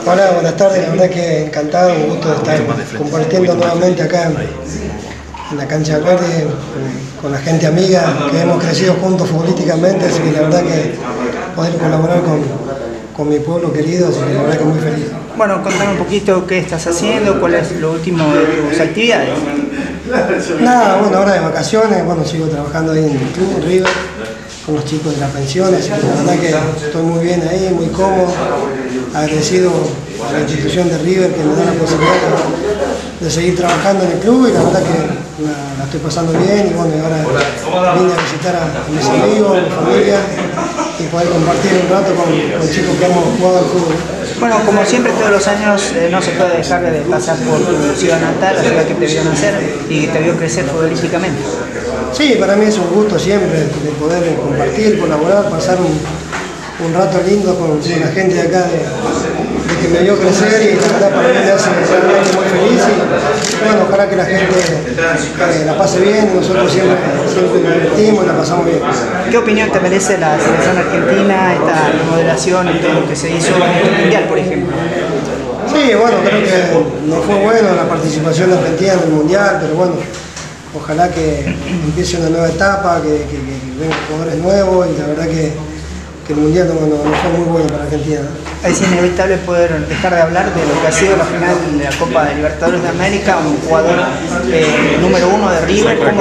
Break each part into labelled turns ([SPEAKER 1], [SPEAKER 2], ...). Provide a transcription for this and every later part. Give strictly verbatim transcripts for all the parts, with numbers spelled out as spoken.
[SPEAKER 1] Hola, buenas tardes, la verdad que encantado, un gusto de estar compartiendo nuevamente acá en la cancha verde con la gente amiga que hemos crecido juntos futbolísticamente, así que la verdad que poder colaborar con, con mi pueblo querido, así que la verdad que muy feliz.
[SPEAKER 2] Bueno, contame un poquito qué estás haciendo, cuál es lo último de tus actividades.
[SPEAKER 1] Nada, bueno, ahora de vacaciones, bueno, sigo trabajando ahí en el club, en River, con los chicos de la pensión, así que la verdad que estoy muy bien ahí, muy cómodo, agradecido a la institución de River que me da la posibilidad de seguir trabajando en el club y la verdad que la, la estoy pasando bien y bueno, y ahora vine a visitar a, a mis amigos, a mi familia y poder compartir un rato con, con chicos que hemos jugado al fútbol.
[SPEAKER 2] Bueno, como siempre todos los años eh, no se puede dejar de pasar por tu ciudad natal, la ciudad que te vio nacer y que te vio crecer futbolísticamente.
[SPEAKER 1] Sí, para mí es un gusto siempre de poder compartir, colaborar, pasar un, un rato lindo con, con la gente de acá de, de que me vio crecer y la verdad para mí me hace realmente muy feliz y bueno, ojalá que la gente eh, la pase bien, nosotros siempre, siempre nos divertimos y la pasamos bien.
[SPEAKER 2] ¿Qué opinión te merece la selección argentina, esta remodelación y todo lo que se hizo en el Mundial, por ejemplo?
[SPEAKER 1] Sí, bueno, creo que no fue bueno la participación de Argentina en el Mundial, pero bueno, ojalá que empiece una nueva etapa, que, que, que vengan jugadores nuevos y la verdad que, que el Mundial no, no, no fue muy bueno para Argentina, ¿no?
[SPEAKER 2] Es inevitable poder dejar de hablar de lo que ha sido la final de la Copa de Libertadores de América, un jugador eh, número uno de River. ¿Cómo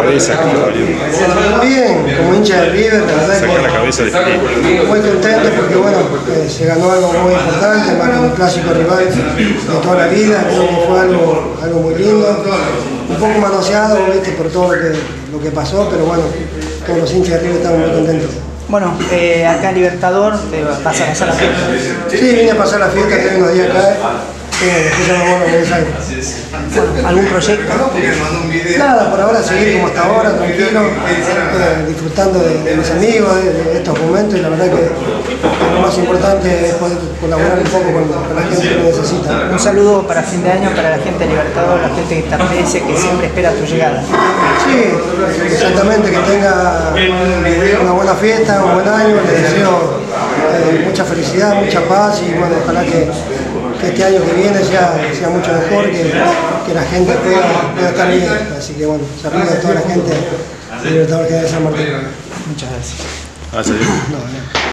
[SPEAKER 1] bien, como hincha de River, la verdad que muy contento porque bueno, eh, se ganó algo muy importante, más que un clásico rival de toda la vida, creo que fue algo, algo muy lindo, un poco manoseado, ¿viste? Por todo lo que, lo que pasó, pero bueno, todos los hinchas de River estamos muy contentos.
[SPEAKER 2] Bueno, eh, acá en Libertador te vas a pasar la fiesta.
[SPEAKER 1] Sí, vine a pasar la fiesta, tengo unos días acá, eh, después ya me vuelvo a Buenos Aires.
[SPEAKER 2] Bueno, ¿algún proyecto?
[SPEAKER 1] Nada, por ahora seguir como hasta ahora, tranquilo, eh, disfrutando de, de mis amigos, de, de estos momentos y la verdad que lo más importante es poder colaborar un poco con, con la gente que lo necesita.
[SPEAKER 2] Un saludo para fin de año para la gente de Libertador, la gente que te aprecia, que siempre espera tu llegada.
[SPEAKER 1] Sí, exactamente, que tenga una buena fiesta, un buen año, les deseo eh, mucha felicidad, mucha paz y bueno, ojalá que, que este año que viene sea, sea mucho mejor, que, que la gente pueda, pueda estar bien. Así que bueno, saludos a toda la gente de Libertador que de San Martín.
[SPEAKER 2] Muchas gracias.
[SPEAKER 3] Gracias.
[SPEAKER 1] No, no.